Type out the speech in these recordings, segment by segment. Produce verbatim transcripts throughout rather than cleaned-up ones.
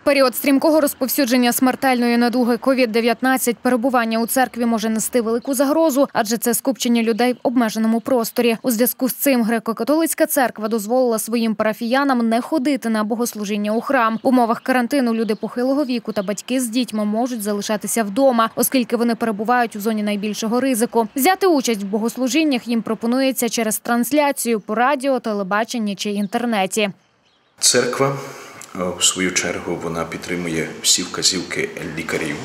Період стрімкого розповсюдження смертельної недуги ковід дев'ятнадцять перебування у церкві може нести велику загрозу, адже це скупчення людей в обмеженому просторі. У зв'язку з цим греко-католицька церква дозволила своїм парафіянам не ходити на богослужіння у храм. В умовах карантину люди похилого віку та батьки з дітьми можуть залишатися вдома, оскільки вони перебувають у зоні найбільшого ризику. Взяти участь в богослужіннях їм пропонується через трансляцію по радіо, телебаченні чи інтернеті. Церква, в свою чергу, вона підтримує всі вказівки лікарів,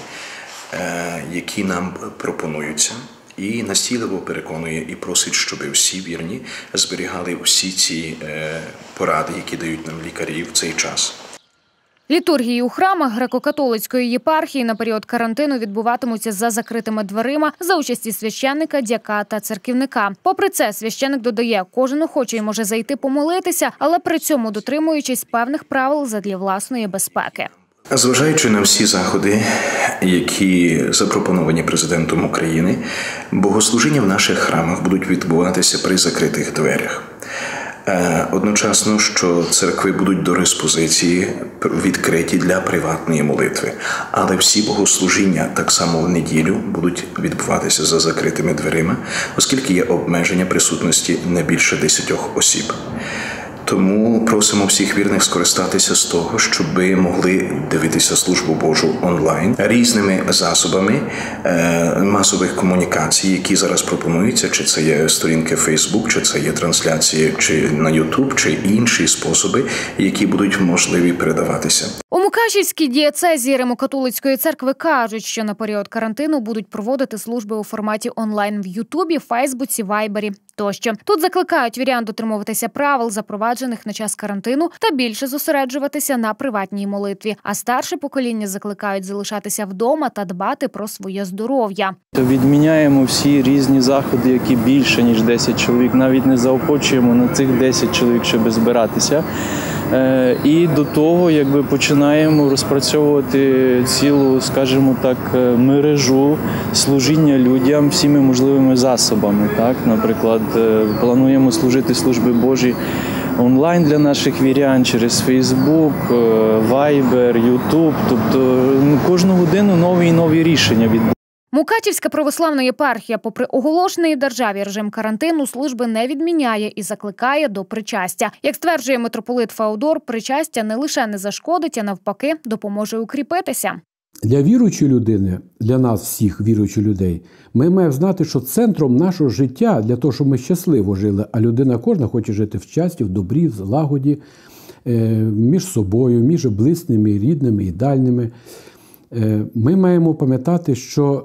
які нам пропонуються, і настійливо переконує і просить, щоб всі вірні зберігали всі ці поради, які дають нам лікарі в цей час. Літургії у храмах греко-католицької єпархії на період карантину відбуватимуться за закритими дверима за участі священника, дяка та церківника. Попри це, священик додає, кожен охочий може зайти помолитися, але при цьому дотримуючись певних правил задля власної безпеки. Зважаючи на всі заходи, які запропоновані президентом України, богослужіння в наших храмах будуть відбуватися при закритих дверях. Одночасно, що церкви будуть до диспозиції відкриті для приватної молитви. Але всі богослужіння, так само в неділю, будуть відбуватися за закритими дверима, оскільки є обмеження присутності не більше десятьох осіб. Тому просимо всіх вірних скористатися з того, щоб ви могли дивитися службу Божу онлайн різними засобами масових комунікацій, які зараз пропонуються, чи це є сторінки Facebook, чи це є трансляції, чи на YouTube, чи інші способи, які будуть можливі передаватися. У Мукачівській дієцезії Римо-католицької церкви кажуть, що на період карантину будуть проводити служби у форматі онлайн в Ютубі, Фейсбуці, Вайбері тощо. Тут закликають вірян дотримуватися правил, запроваджених на час карантину, та більше зосереджуватися на приватній молитві. А старше покоління закликають залишатися вдома та дбати про своє здоров'я. Відміняємо всі різні заходи, які більше, ніж десять чоловік. Навіть не заохочуємо на цих десять чоловік, щоб збиратися. І до того, якби починаємо розпрацьовувати цілу, скажімо так, мережу служіння людям всіми можливими засобами. Так, наприклад, плануємо служити служби Божі онлайн для наших вірян через Фейсбук, Вайбер, Ютуб. Тобто кожну годину нові і нові рішення відбуваються. Мукачівська православна єпархія, попри оголошений державі режим карантину, служби не відміняє і закликає до причастя. Як стверджує митрополит Феодор, причастя не лише не зашкодить, а навпаки допоможе укріпитися. Для віруючої людини, для нас всіх віруючих людей, ми маємо знати, що центром нашого життя, для того, щоб ми щасливо жили, а людина кожна хоче жити в щасті, в добрі, в злагоді, між собою, між близькими, рідними і дальними. Ми маємо пам'ятати, що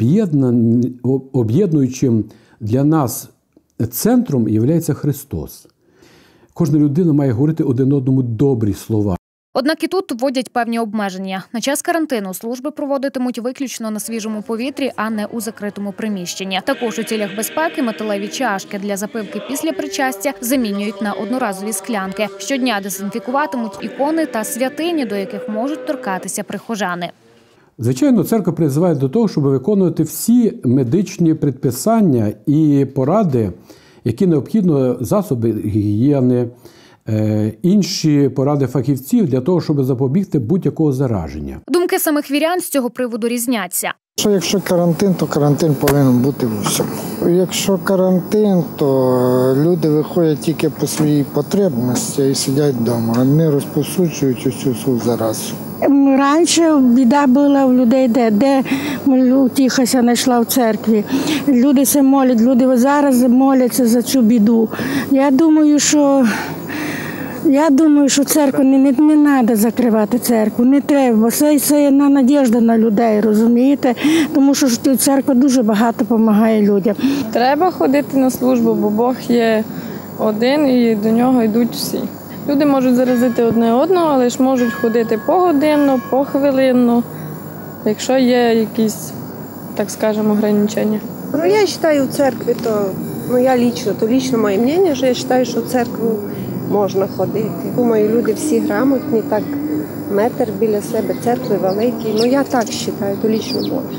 об'єднуючим для нас центром є Христос. Кожна людина має говорити один одному добрі слова. Однак і тут вводять певні обмеження. На час карантину служби проводитимуть виключно на свіжому повітрі, а не у закритому приміщенні. Також у цілях безпеки металеві чашки для запивки після причастя замінюють на одноразові склянки. Щодня дезінфікуватимуть ікони та святині, до яких можуть торкатися прихожани. Звичайно, церква призиває до того, щоб виконувати всі медичні предписання і поради, які необхідно, засоби гігієни, інші поради фахівців для того, щоб запобігти будь-якого зараження. Думки самих вірян з цього приводу різняться. Що якщо карантин, то карантин повинен бути в усьому. Якщо карантин, то люди виходять тільки по своїй потребності і сидять вдома, не розповсюджують усю цю заразу. Раніше біда була в людей, де, де утіхася знайшла в церкві. Люди се молять, люди зараз моляться за цю біду. Я думаю, що Я думаю, що церкву не, не, не треба закривати церкву, не треба, бо це, це є надіжда на людей, розумієте? Тому що церква дуже багато допомагає людям. Треба ходити на службу, бо Бог є один і до нього йдуть всі. Люди можуть заразити одне одного, але ж можуть ходити погодинно, похвилинно, якщо є якісь, так скажемо, ограничення. Ну, я вважаю, в церкві, то, ну, я лично, то лично моє мнення, що я вважаю, що в церкву можна ходити. Думаю, люди всі грамотні, так метр біля себе, церкви великі. Ну, я так вважаю, то лично можна.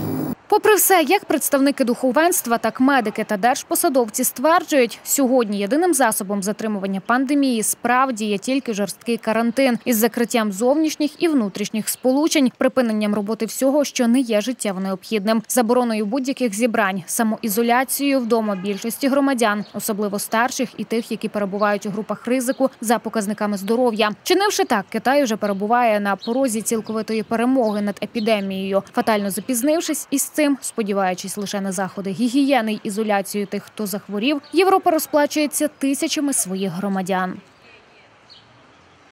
Попри все, як представники духовенства, так медики та держпосадовці стверджують, сьогодні єдиним засобом затримування пандемії справді є тільки жорсткий карантин із закриттям зовнішніх і внутрішніх сполучень, припиненням роботи всього, що не є життєво необхідним, забороною будь-яких зібрань, самоізоляцією вдома більшості громадян, особливо старших і тих, які перебувають у групах ризику за показниками здоров'я. Чинивши так, Китай вже перебуває на порозі цілковитої перемоги над епідемією, фатально запізнившись із цим, сподіваючись лише на заходи гігієни й ізоляцію тих, хто захворів, Європа розплачується тисячами своїх громадян.